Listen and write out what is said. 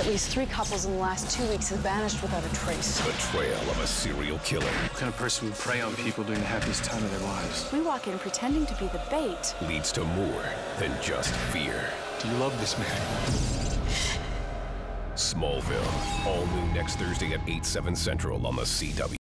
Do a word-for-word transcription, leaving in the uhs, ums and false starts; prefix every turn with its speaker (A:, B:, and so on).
A: At least three couples in the last two weeks have vanished without a trace.
B: The trail of a serial killer.
C: What kind of person would prey on people during the happiest time of their lives?
A: We walk in pretending to be the bait.
B: Leads to more than just fear.
C: Do you love this man?
B: Smallville, all new next Thursday at eight, seven Central on the C W.